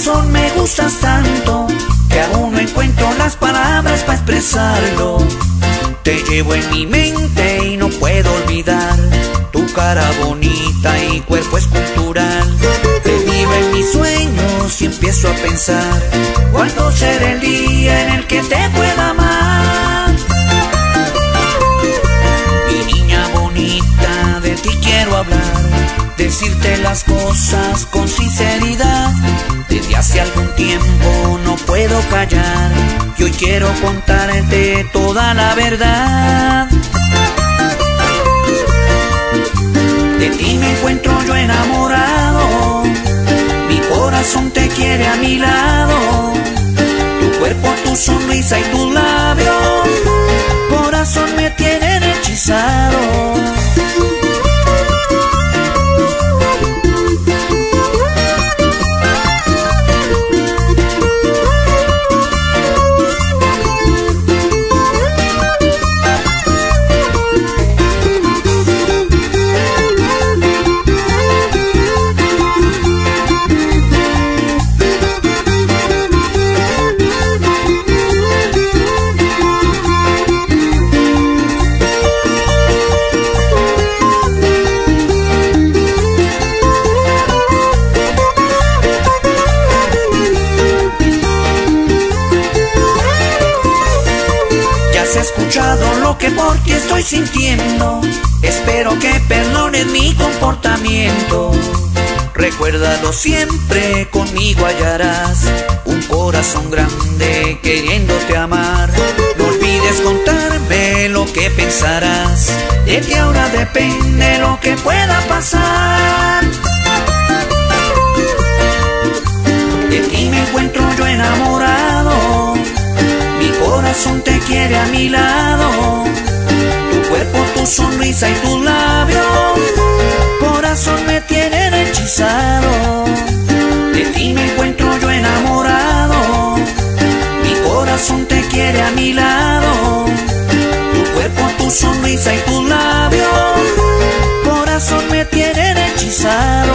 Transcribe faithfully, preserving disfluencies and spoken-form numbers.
corazón me gustas tanto que aún no encuentro las palabras para expresarlo. Te llevo en mi mente y no puedo olvidar tu cara bonita y cuerpo escultural. Te vivo en mis sueños y empiezo a pensar cuándo será el día en el que te pueda amar. Mi niña bonita, de ti quiero hablar, decirte las cosas con sinceridad. Desde hace algún tiempo no puedo callar y hoy quiero contarte toda la verdad. De ti me encuentro yo enamorado, mi corazón te quiere a mi lado. Tu cuerpo, tu sonrisa y tus labios, corazón me tienen hechizado. Has escuchado lo que por ti estoy sintiendo, espero que perdones mi comportamiento. Recuérdalo siempre, conmigo hallarás un corazón grande queriéndote amar. No olvides contarme lo que pensarás, de que ahora depende lo que pueda pasar. De ti me encuentro yo enamorado, mi corazón te quiere a mi lado. Tu cuerpo, tu sonrisa y tus labios, corazón me tienen hechizado. De ti me encuentro yo enamorado, mi corazón te quiere a mi lado. Tu cuerpo, tu sonrisa y tus labios, corazón me tienen hechizado.